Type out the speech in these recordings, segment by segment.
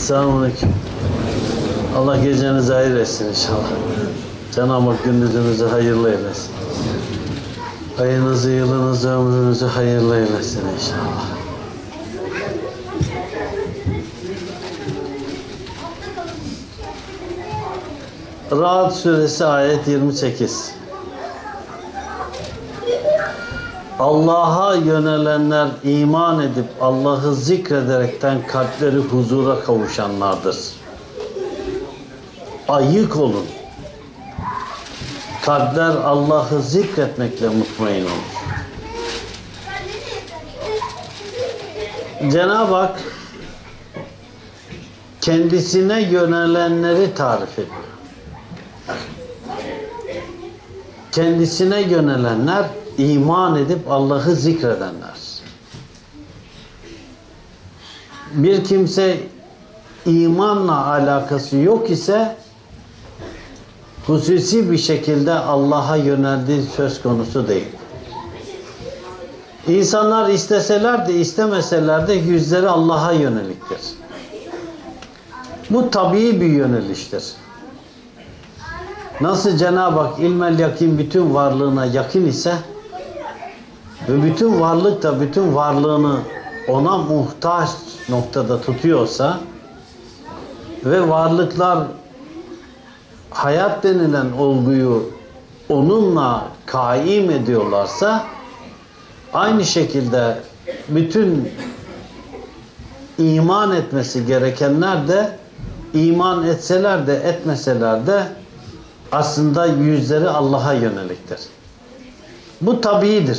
Selamünaleyküm. Allah gecenizi hayır etsin inşallah. Cenab-ı Hak gündüzünüzü hayırlı eylesin. Ayınızı, yılınızı, ömrünüzü hayırlı eylesin inşallah. Ra'd suresi ayet 28. Allah'a yönelenler iman edip Allah'ı zikrederekten kalpleri huzura kavuşanlardır. Ayık olun. Kalpler Allah'ı zikretmekle mutmain olur. Cenab-ı Hak kendisine yönelenleri tarif ediyor. Kendisine yönelenler iman edip Allah'ı zikredenler. Bir kimse imanla alakası yok ise hususi bir şekilde Allah'a yöneldiği söz konusu değil. İnsanlar isteseler de istemeseler de yüzleri Allah'a yöneliktir. Bu tabii bir yöneliştir. Nasıl Cenab-ı Hak ilmel yakin bütün varlığına yakın ise ve bütün varlık da bütün varlığını ona muhtaç noktada tutuyorsa ve varlıklar hayat denilen olguyu onunla kaim ediyorlarsa aynı şekilde bütün iman etmesi gerekenler de iman etseler de etmeseler de aslında yüzleri Allah'a yöneliktir. Bu tabiidir.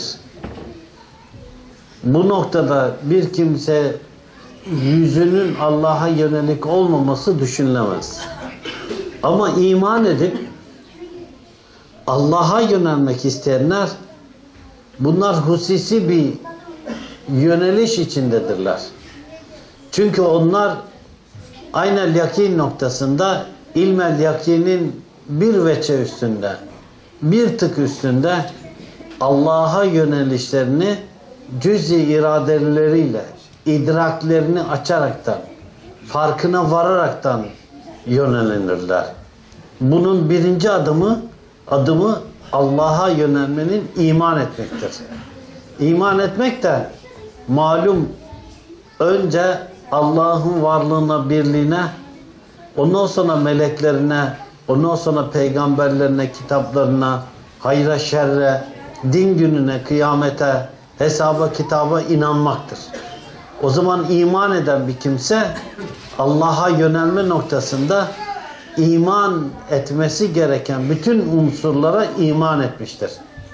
Bu noktada bir kimse yüzünün Allah'a yönelik olmaması düşünülemez. Ama iman edip Allah'a yönelmek isteyenler bunlar hususi bir yöneliş içindedirler. Çünkü onlar aynel yakin noktasında ilmel yakinin bir veçe üstünde, bir tık üstünde Allah'a yönelişlerini cüz-i iradeleriyle, idraklerini açaraktan, farkına vararaktan yönelinirler. Bunun birinci adımı Allah'a yönelmenin iman etmektir. İman etmek de malum önce Allah'ın varlığına, birliğine, ondan sonra meleklerine, ondan sonra peygamberlerine, kitaplarına, hayra şerre, din gününe, kıyamete, hesaba, kitaba inanmaktır. O zaman iman eden bir kimse Allah'a yönelme noktasında iman etmesi gereken bütün unsurlara iman etmiştir.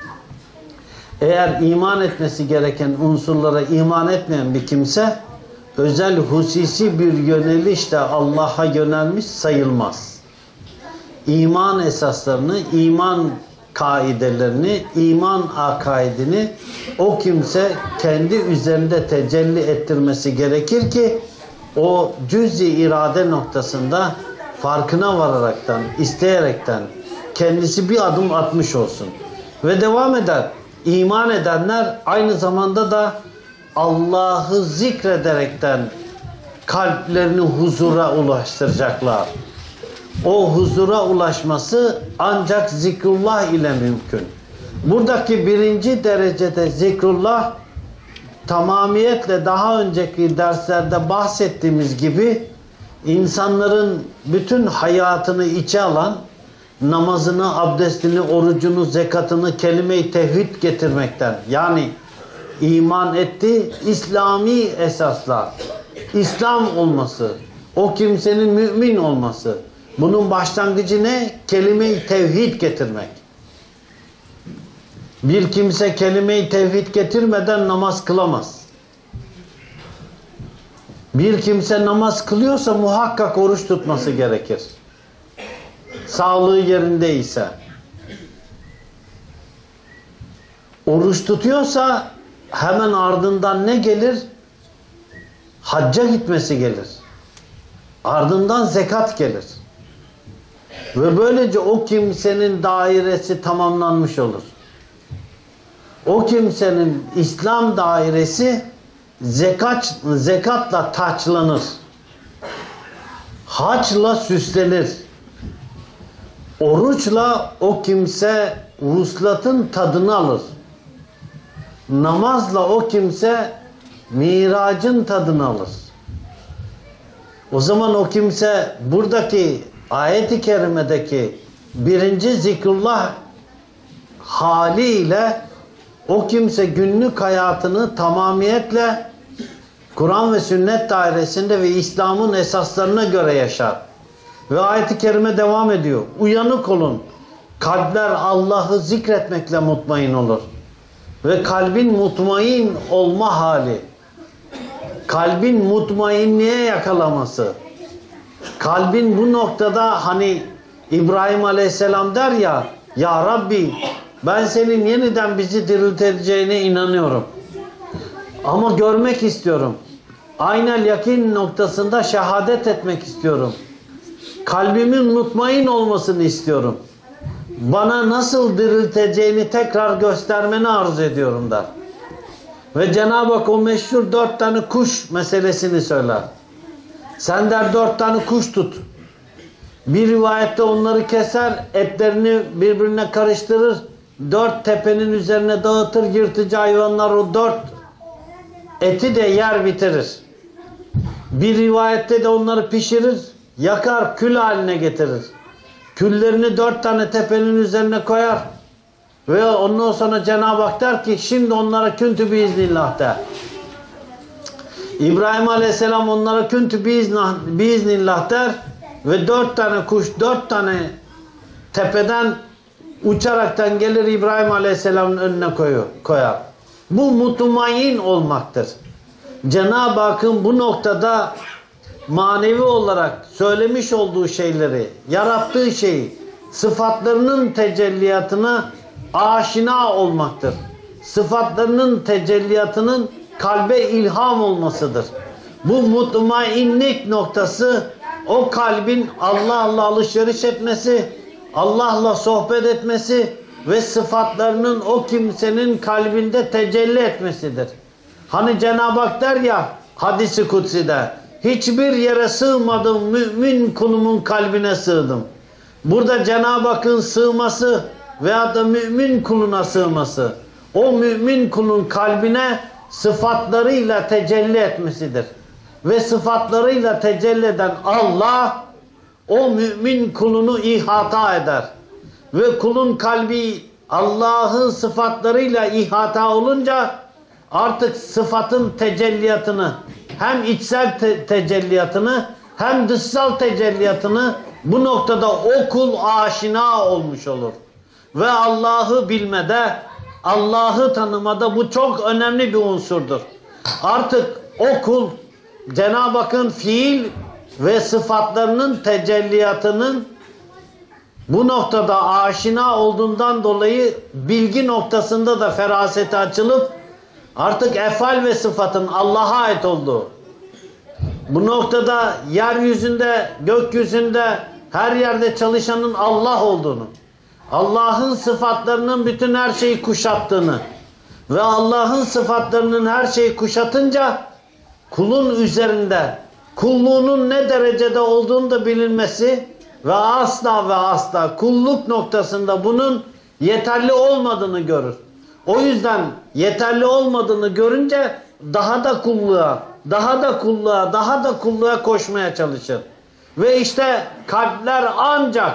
Eğer iman etmesi gereken unsurlara iman etmeyen bir kimse özel hususi bir yönelişle Allah'a yönelmiş sayılmaz. İman esaslarını, iman kaidelerini, iman akaidini o kimse kendi üzerinde tecelli ettirmesi gerekir ki o cüz-i irade noktasında farkına vararaktan, isteyerekten kendisi bir adım atmış olsun. Ve devam eder. İman edenler aynı zamanda da Allah'ı zikrederekten kalplerini huzura ulaştıracaklar. O huzura ulaşması ancak zikrullah ile mümkün. Buradaki birinci derecede zikrullah tamamiyetle daha önceki derslerde bahsettiğimiz gibi insanların bütün hayatını içe alan, namazını, abdestini, orucunu, zekatını, kelime-i tevhid getirmekten, yani iman etti, İslami esaslar, İslam olması, o kimsenin mümin olması. Bunun başlangıcı ne? Kelime-i tevhid getirmek. Bir kimse kelime-i tevhid getirmeden namaz kılamaz. Bir kimse namaz kılıyorsa muhakkak oruç tutması gerekir. Sağlığı yerindeyse. Oruç tutuyorsa hemen ardından ne gelir? Hacca gitmesi gelir. Ardından zekat gelir. Ve böylece o kimsenin dairesi tamamlanmış olur. O kimsenin İslam dairesi zekatla taçlanır. Haçla süslenir. Oruçla o kimse vuslatın tadını alır. Namazla o kimse miracın tadını alır. O zaman o kimse buradaki ayet-i kerimedeki birinci zikrullah haliyle o kimse günlük hayatını tamamiyetle Kur'an ve sünnet dairesinde ve İslam'ın esaslarına göre yaşar. Ve ayet-i kerime devam ediyor. Uyanık olun. Kalpler Allah'ı zikretmekle mutmain olur. Ve kalbin mutmain olma hali, kalbin mutmainliğe yakalaması, kalbin bu noktada hani İbrahim Aleyhisselam der ya, Ya Rabbi ben senin yeniden bizi dirilteceğine inanıyorum. Ama görmek istiyorum. Aynel yakin noktasında şehadet etmek istiyorum. Kalbimin mutmain olmasını istiyorum. Bana nasıl dirilteceğini tekrar göstermeni arzu ediyorum der. Ve Cenab-ı Hak o meşhur 4 tane kuş meselesini söyler. Sen der 4 tane kuş tut. Bir rivayette onları keser, etlerini birbirine karıştırır. 4 tepenin üzerine dağıtır, yırtıcı hayvanlar o 4 eti de yer bitirir. Bir rivayette de onları pişirir, yakar, kül haline getirir. Küllerini 4 tane tepenin üzerine koyar. Ve ondan sonra Cenab-ı Hak der ki şimdi onlara küntü biiznillah der. İbrahim Aleyhisselam onlara küntü biiznillah der. Ve 4 tane kuş 4 tane tepeden uçaraktan gelir İbrahim Aleyhisselam'ın önüne koyar. Bu mutmain olmaktır. Cenab-ı Hakk'ın bu noktada manevi olarak söylemiş olduğu şeyleri, yarattığı şeyi, sıfatlarının tecelliyatına aşina olmaktır. Sıfatlarının tecelliyatının kalbe ilham olmasıdır. Bu mutmainlik noktası o kalbin Allah'la alışveriş etmesi, Allah'la sohbet etmesi ve sıfatlarının o kimsenin kalbinde tecelli etmesidir. Hani Cenab-ı Hak der ya hadisi kutsi'de, hiçbir yere sığmadım, mümin kulumun kalbine sığdım. Burada Cenab-ı Hakk'ın sığması veyahut da mümin kuluna sığması, o mümin kulun kalbine sıfatlarıyla tecelli etmesidir. Ve sıfatlarıyla tecelli eden Allah, o mümin kulunu ihata eder. Ve kulun kalbi Allah'ın sıfatlarıyla ihata olunca artık sıfatın tecelliyatını, hem içsel tecelliyatını hem dışsal tecelliyatını bu noktada o kul aşina olmuş olur. Ve Allah'ı bilmede, Allah'ı tanımada bu çok önemli bir unsurdur. Artık o kul Cenab-ı Hakk'ın fiil ve sıfatlarının tecelliyatının bu noktada aşina olduğundan dolayı bilgi noktasında da feraseti açılıp artık efal ve sıfatın Allah'a ait olduğu, bu noktada yeryüzünde, gökyüzünde, her yerde çalışanın Allah olduğunu, Allah'ın sıfatlarının bütün her şeyi kuşattığını ve Allah'ın sıfatlarının her şeyi kuşatınca kulun üzerinde kulluğunun ne derecede olduğunu da bilinmesi ve asla kulluk noktasında bunun yeterli olmadığını görür. O yüzden yeterli olmadığını görünce daha da kulluğa koşmaya çalışır. Ve işte kalpler ancak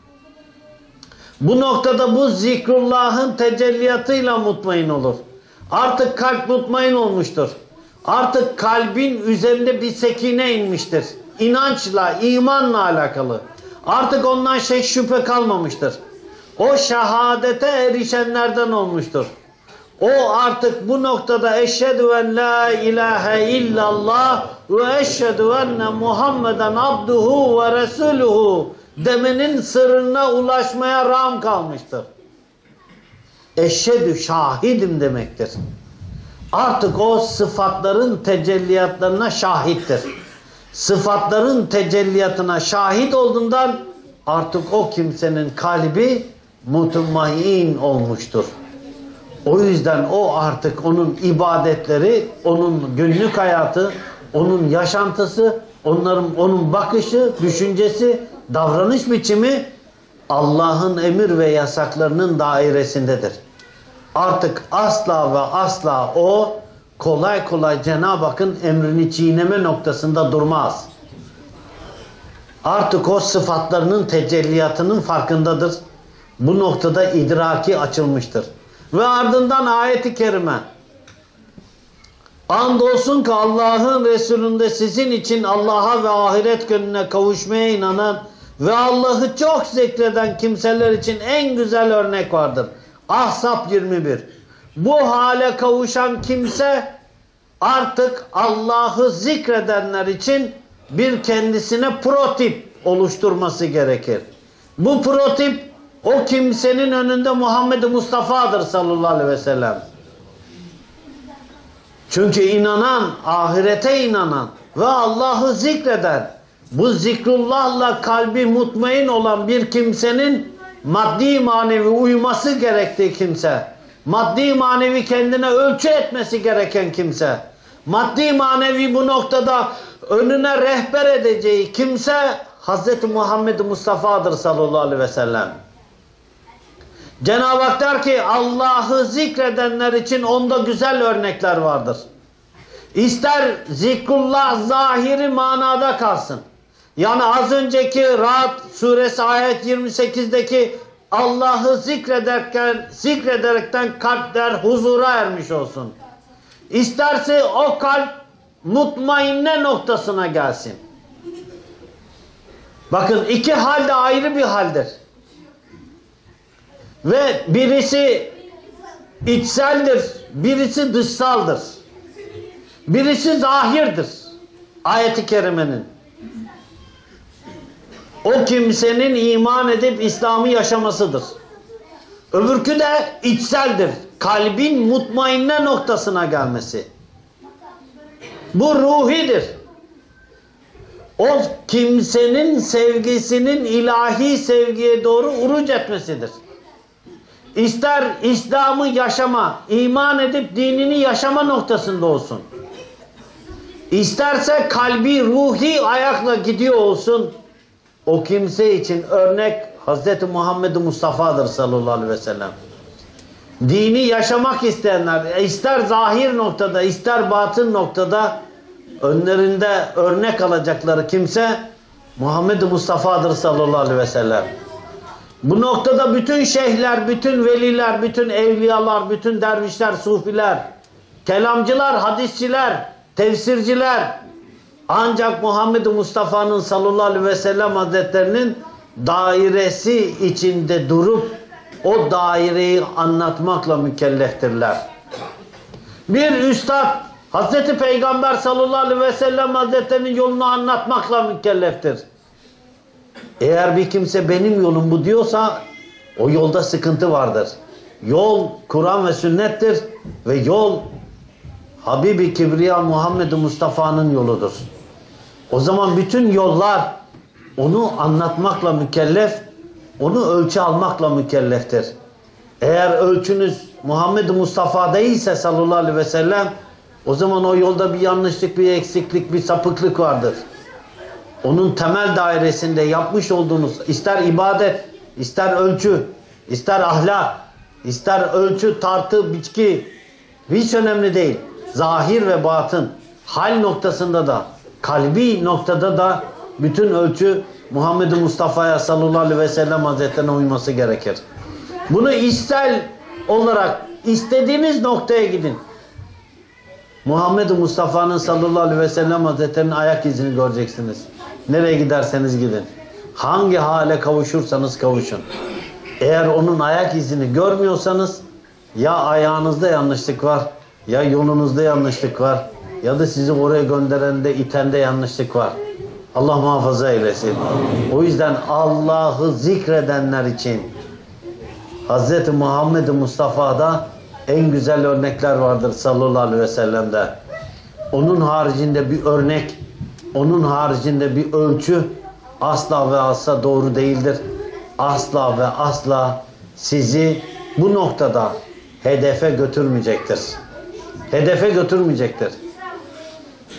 bu noktada bu zikrullahın tecelliyatıyla mutmain olur. Artık kalp mutmain olmuştur. Artık kalbin üzerinde bir sekine inmiştir. İnançla, imanla alakalı. Artık ondan şüphe kalmamıştır. O şehadete erişenlerden olmuştur. O artık bu noktada eşhedü en la ilahe illallah ve eşhedü enne Muhammeden abduhu ve resuluhu demenin sırrına ulaşmaya ram kalmıştır. Eşhedü şahidim demektir. Artık o sıfatların tecelliyatlarına şahittir. Sıfatların tecelliyatına şahit olduğundan artık o kimsenin kalbi mutmain olmuştur. O yüzden o artık onun ibadetleri, onun günlük hayatı, onun yaşantısı onun bakışı, düşüncesi, davranış biçimi Allah'ın emir ve yasaklarının dairesindedir. Artık asla ve asla o kolay kolay Cenab-ı Hakk'ın emrini çiğneme noktasında durmaz. Artık o sıfatlarının tecelliyatının farkındadır. Bu noktada idraki açılmıştır. Ve ardından ayet-i kerime. Andolsun ki Allah'ın Resulü'nde sizin için Allah'a ve ahiret gününe kavuşmaya inanan ve Allah'ı çok zikreden kimseler için en güzel örnek vardır. Ahzab 21. Bu hale kavuşan kimse artık Allah'ı zikredenler için bir kendisine prototip oluşturması gerekir. Bu prototip o kimsenin önünde Muhammed Mustafa'dır sallallahu aleyhi ve sellem. Çünkü inanan, ahirete inanan ve Allah'ı zikreden, bu zikrullahla kalbi mutmain olan bir kimsenin maddi manevi uyması gerektiği kimse, maddi manevi kendine ölçü etmesi gereken kimse, maddi manevi bu noktada önüne rehber edeceği kimse Hz. Muhammed Mustafa'dır sallallahu aleyhi ve sellem. Cenab-ı Hak der ki Allah'ı zikredenler için onda güzel örnekler vardır. İster zikrullah zahiri manada kalsın. Yani az önceki Ra'd suresi ayet 28'deki Allah'ı zikrederekten kalpler huzura ermiş olsun. İsterse o kalp mutmainne noktasına gelsin. Bakın iki hal de ayrı bir haldir. Ve birisi içseldir, birisi dışsaldır. Birisi zahirdir. Ayet-i kerimenin. O kimsenin iman edip İslam'ı yaşamasıdır. Öbürkü de içseldir. Kalbin mutmainne noktasına gelmesi. Bu ruhidir. O kimsenin sevgisinin ilahi sevgiye doğru uruc etmesidir. İster İslam'ı yaşama, iman edip dinini yaşama noktasında olsun. İsterse kalbi, ruhi ayakla gidiyor olsun. O kimse için örnek Hz. Muhammed Mustafa'dır sallallahu aleyhi ve sellem. Dini yaşamak isteyenler, ister zahir noktada, ister batın noktada önlerinde örnek alacakları kimse Muhammed Mustafa'dır sallallahu aleyhi ve sellem. Bu noktada bütün şeyhler, bütün veliler, bütün evliyalar, bütün dervişler, sufiler, kelamcılar, hadisçiler, tefsirciler ancak Muhammed Mustafa'nın sallallahu aleyhi ve sellem hazretlerinin dairesi içinde durup o daireyi anlatmakla mükelleftirler. Bir üstad Hazreti Peygamber sallallahu aleyhi ve sellem hazretlerinin yolunu anlatmakla mükelleftir. Eğer bir kimse benim yolum bu diyorsa o yolda sıkıntı vardır. Yol Kur'an ve sünnettir ve yol Habibi Kibriya Muhammed Mustafa'nın yoludur. O zaman bütün yollar onu anlatmakla mükellef, onu ölçü almakla mükelleftir. Eğer ölçünüz Muhammed Mustafa değilse sallallahu aleyhi ve sellem o zaman o yolda bir yanlışlık, bir eksiklik, bir sapıklık vardır. Onun temel dairesinde yapmış olduğunuz ister ibadet, ister ölçü, ister ahlak, ister ölçü, tartı, biçki hiç önemli değil. Zahir ve batın, hal noktasında da, kalbi noktada da bütün ölçü Muhammed Mustafa'ya sallallahu aleyhi ve sellem hazretlerine uyması gerekir. Bunu içsel olarak istediğiniz noktaya gidin. Muhammed Mustafa'nın sallallahu aleyhi ve sellem hazretlerinin ayak izini göreceksiniz. Nereye giderseniz gidin. Hangi hale kavuşursanız kavuşun. Eğer onun ayak izini görmüyorsanız ya ayağınızda yanlışlık var, ya yolunuzda yanlışlık var, ya da sizi oraya gönderende, itende yanlışlık var. Allah muhafaza eylesin. O yüzden Allah'ı zikredenler için Hz. Muhammed Mustafa'da en güzel örnekler vardır sallallahu aleyhi ve sellem'de. Onun haricinde bir örnek, onun haricinde bir ölçü asla ve asla doğru değildir. Asla ve asla sizi bu noktada hedefe götürmeyecektir. Hedefe götürmeyecektir.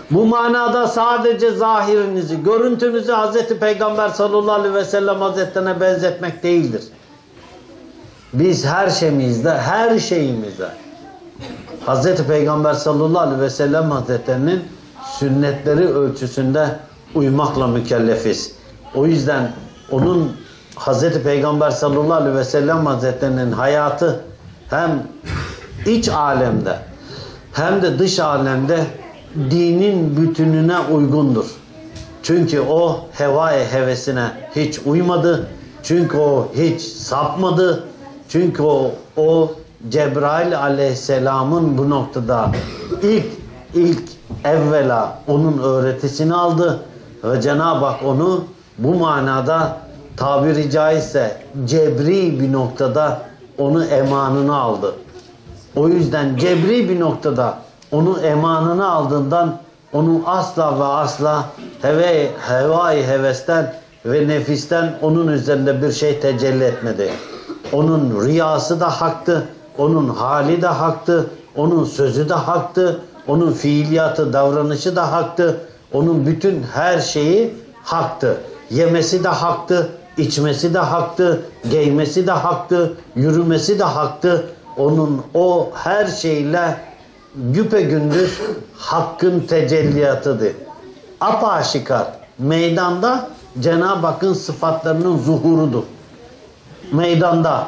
Bu manada sadece zahirinizi, görüntünüzü Hz. Peygamber sallallahu aleyhi ve sellem Hazretlerine benzetmek değildir. Biz her şeyimizde Hz. Peygamber sallallahu aleyhi ve sellem Hazretlerinin sünnetleri ölçüsünde uymakla mükellefiz. O yüzden onun Hz. Peygamber sallallahu aleyhi ve sellem Hazretlerinin hayatı hem iç alemde hem de dış alemde dinin bütününe uygundur. Çünkü o hevesine hiç uymadı. Çünkü o hiç sapmadı. Çünkü o Cebrail aleyhisselamın bu noktada ilk evvela onun öğretisini aldı ve Cenab-ı Hak onu bu manada tabiri caizse cebri bir noktada onu emanına aldı. O yüzden cebri bir noktada onu emanına aldığından onu asla ve asla hevai hevesten ve nefisten onun üzerinde bir şey tecelli etmedi. Onun riyası da haktı, onun hali de haktı, onun sözü de haktı, onun fiiliyatı, davranışı da haktı, onun bütün her şeyi haktı. Yemesi de haktı, içmesi de haktı, giymesi de haktı, yürümesi de haktı. Onun o her şeyle güpegündüz hakkın tecelliyatıdır. Apaşikar meydanda Cenab-ı Hakk'ın sıfatlarının zuhurudur. Meydanda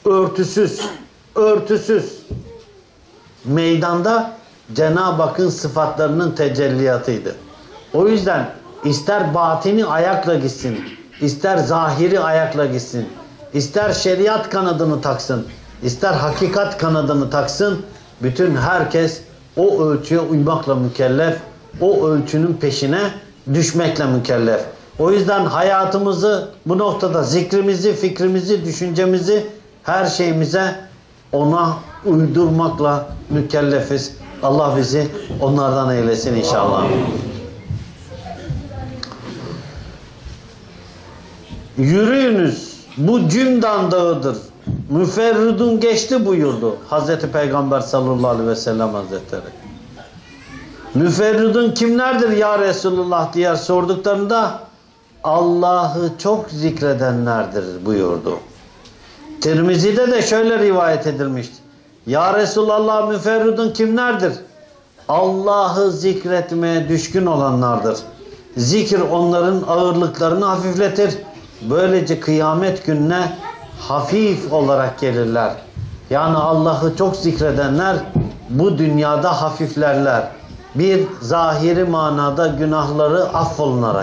örtüsüz meydanda Cenab-ı Hakk'ın sıfatlarının tecelliyatıydı. O yüzden ister batini ayakla gitsin, ister zahiri ayakla gitsin, ister şeriat kanadını taksın, ister hakikat kanadını taksın, bütün herkes o ölçüye uymakla mükellef, o ölçünün peşine düşmekle mükellef. O yüzden hayatımızı bu noktada zikrimizi, fikrimizi, düşüncemizi, her şeyimize ona uydurmakla mükellefiz. Allah bizi onlardan eylesin inşallah. Yürüyünüz, bu Cümdan dağıdır. Müferridun geçti buyurdu Hazreti Peygamber sallallahu aleyhi ve sellem Hazretleri. Müferridun kimlerdir ya Resulullah diye sorduklarında Allah'ı çok zikredenlerdir buyurdu. Tirmizi'de de şöyle rivayet edilmişti. Ya Resulallah müferridun kimlerdir? Allah'ı zikretmeye düşkün olanlardır. Zikir onların ağırlıklarını hafifletir. Böylece kıyamet gününe hafif olarak gelirler. Yani Allah'ı çok zikredenler bu dünyada hafiflerler. Bir, zahiri manada günahları affolunarak.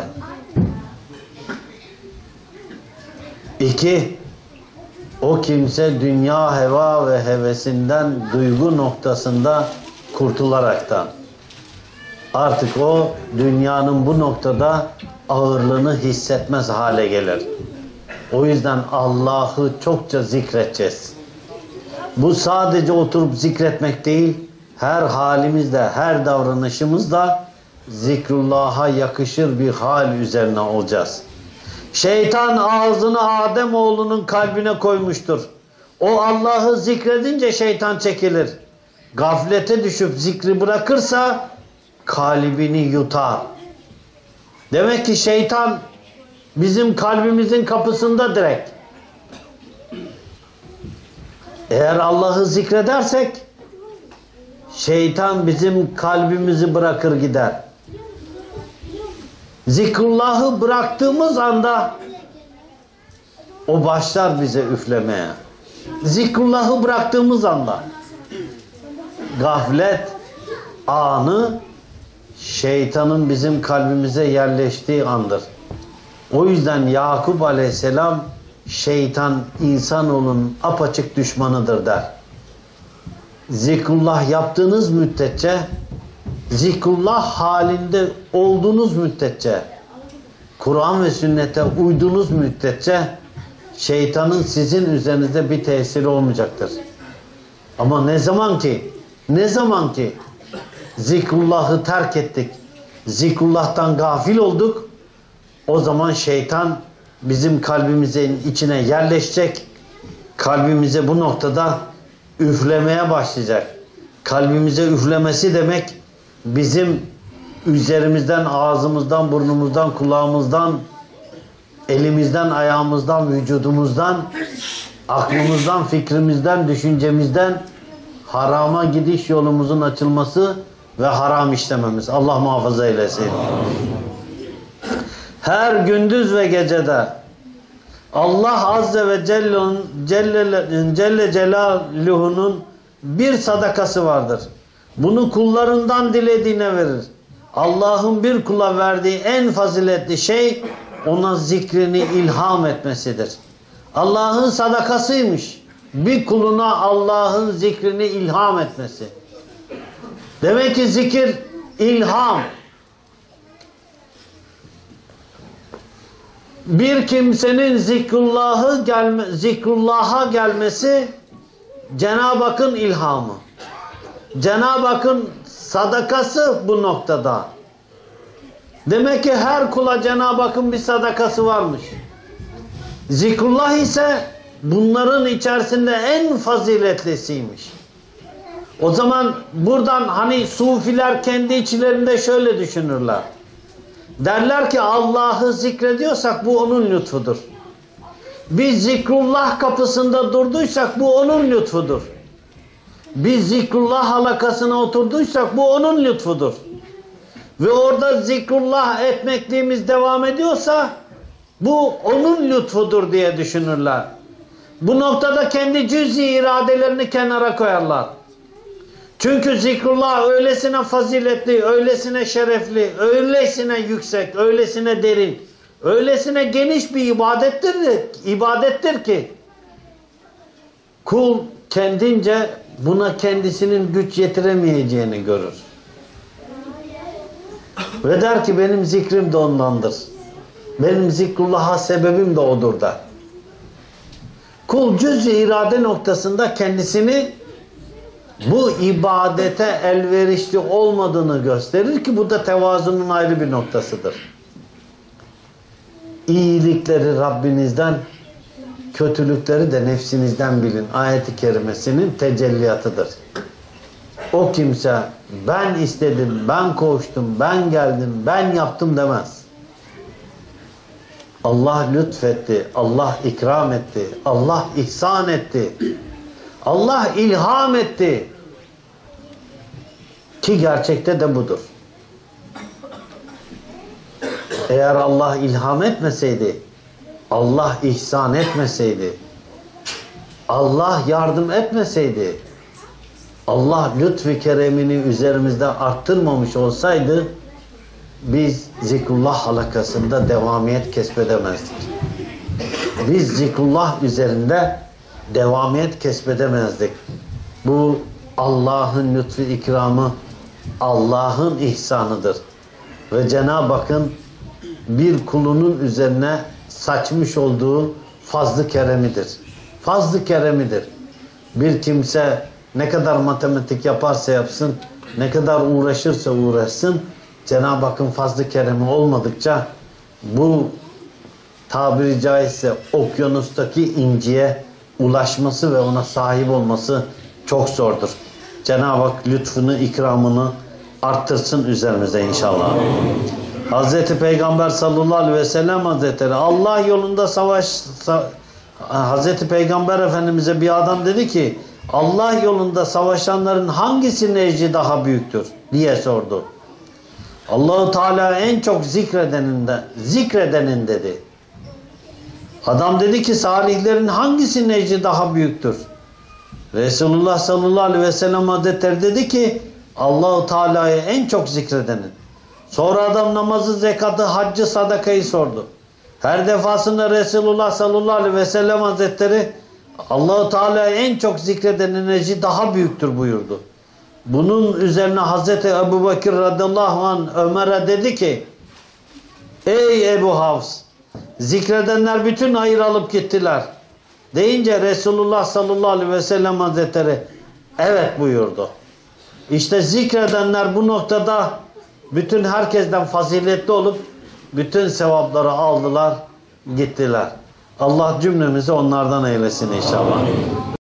İki, o kimse dünya heva ve hevesinden duygu noktasında kurtularaktan. Artık o dünyanın bu noktada ağırlığını hissetmez hale gelir. O yüzden Allah'ı çokça zikredeceğiz. Bu sadece oturup zikretmek değil, her halimizde, her davranışımızda zikrullah'a yakışır bir hal üzerine olacağız. Şeytan ağzını Ademoğlunun kalbine koymuştur. O Allah'ı zikredince şeytan çekilir. Gaflete düşüp zikri bırakırsa kalbini yutar. Demek ki şeytan bizim kalbimizin kapısında direkt. Eğer Allah'ı zikredersek şeytan bizim kalbimizi bırakır gider. Zikrullah'ı bıraktığımız anda o başlar bize üflemeye. Zikrullah'ı bıraktığımız anda gaflet anı şeytanın bizim kalbimize yerleştiği andır. O yüzden Yakup Aleyhisselam şeytan insanoğlunun apaçık düşmanıdır der. Zikrullah yaptığınız müddetçe, zikrullah halinde olduğunuz müddetçe, Kur'an ve sünnete uyduğunuz müddetçe şeytanın sizin üzerinizde bir tesiri olmayacaktır. Ama ne zaman ki zikrullahı terk ettik, zikrullah'tan gafil olduk, o zaman şeytan bizim kalbimizin içine yerleşecek, kalbimize bu noktada üflemeye başlayacak. Kalbimize üflemesi demek bizim üzerimizden, ağzımızdan, burnumuzdan, kulağımızdan, elimizden, ayağımızdan, vücudumuzdan, aklımızdan, fikrimizden, düşüncemizden harama gidiş yolumuzun açılması ve haram işlememiz. Allah muhafaza eylesin. Her gündüz ve gecede Allah Azze ve Celle Celaluhu'nun bir sadakası vardır. Bunu kullarından dilediğine verir. Allah'ın bir kula verdiği en faziletli şey ona zikrini ilham etmesidir. Allah'ın sadakasıymış bir kuluna Allah'ın zikrini ilham etmesi. Demek ki zikir ilham. Bir kimsenin zikrullah'a gelmesi Cenab-ı Hakk'ın ilhamı. Cenab-ı Hakk'ın sadakası bu noktada. Demek ki her kula Cenab-ı Hakk'ın bir sadakası varmış. Zikrullah ise bunların içerisinde en faziletlisiymiş. O zaman buradan hani sufiler kendi içlerinde şöyle düşünürler. Derler ki Allah'ı zikrediyorsak bu onun lütfudur. Biz zikrullah kapısında durduysak bu onun lütfudur. Biz zikrullah halakasına oturduysak bu onun lütfudur. Ve orada zikrullah etmekliğimiz devam ediyorsa bu onun lütfudur diye düşünürler. Bu noktada kendi cüz-i iradelerini kenara koyarlar. Çünkü zikrullah öylesine faziletli, öylesine şerefli, öylesine yüksek, öylesine derin, öylesine geniş bir ibadettir ki kul kendince buna kendisinin güç yetiremeyeceğini görür. Ve der ki benim zikrim de ondandır. Benim zikrullah'a sebebim de odur der. Kul cüz-i irade noktasında kendisini bu ibadete elverişli olmadığını gösterir ki bu da tevazunun ayrı bir noktasıdır. İyilikleri Rabbinizden, kötülükleri de nefsinizden bilin. Ayet-i kerimesinin tecelliyatıdır. O kimse ben istedim, ben koştum, ben geldim, ben yaptım demez. Allah lütfetti, Allah ikram etti, Allah ihsan etti, Allah ilham etti. Ki gerçekte de budur. Eğer Allah ilham etmeseydi, Allah ihsan etmeseydi, Allah yardım etmeseydi, Allah lütfu keremini üzerimizde arttırmamış olsaydı biz zikrullah halakasında devamiyet kesbedemezdik. Biz zikrullah üzerinde devamiyet kesbedemezdik. Bu Allah'ın lütfu ikramı, Allah'ın ihsanıdır. Ve Cenab-ı Hakk'ın bir kulunun üzerine saçmış olduğu fazl-ı keremidir. Fazl-ı keremidir. Bir kimse ne kadar matematik yaparsa yapsın, ne kadar uğraşırsa uğraşsın, Cenab-ı Hakk'ın fazl-ı keremi olmadıkça bu tabiri caizse okyanustaki inciye ulaşması ve ona sahip olması çok zordur. Cenab-ı Hak lütfunu, ikramını arttırsın üzerimize inşallah. Hazreti Peygamber sallallahu aleyhi ve sellem Hazretleri Allah yolunda Hazreti Peygamber Efendimiz'e bir adam dedi ki Allah yolunda savaşanların hangisinin ecri daha büyüktür diye sordu. Allah-u Teala en çok zikredenin dedi. Adam dedi ki salihlerin hangisinin ecri daha büyüktür? Resulullah sallallahu aleyhi ve sellem Hazretleri dedi ki Allah-u Teala'yı en çok zikredenin. Sonra adam namazı, zekatı, haccı, sadakayı sordu. Her defasında Resulullah sallallahu aleyhi ve sellem Hazretleri Allah-u Teala'yı en çok zikredenin ecri daha büyüktür buyurdu. Bunun üzerine Hazreti Ebubekir radıyallahu anh Ömer'e dedi ki ey Ebu Havs, zikredenler bütün hayır alıp gittiler. Deyince Resulullah sallallahu aleyhi ve sellem Hazretleri evet buyurdu. İşte zikredenler bu noktada bütün herkesten faziletli olup bütün sevapları aldılar, gittiler. Allah cümlemizi onlardan eylesin inşallah.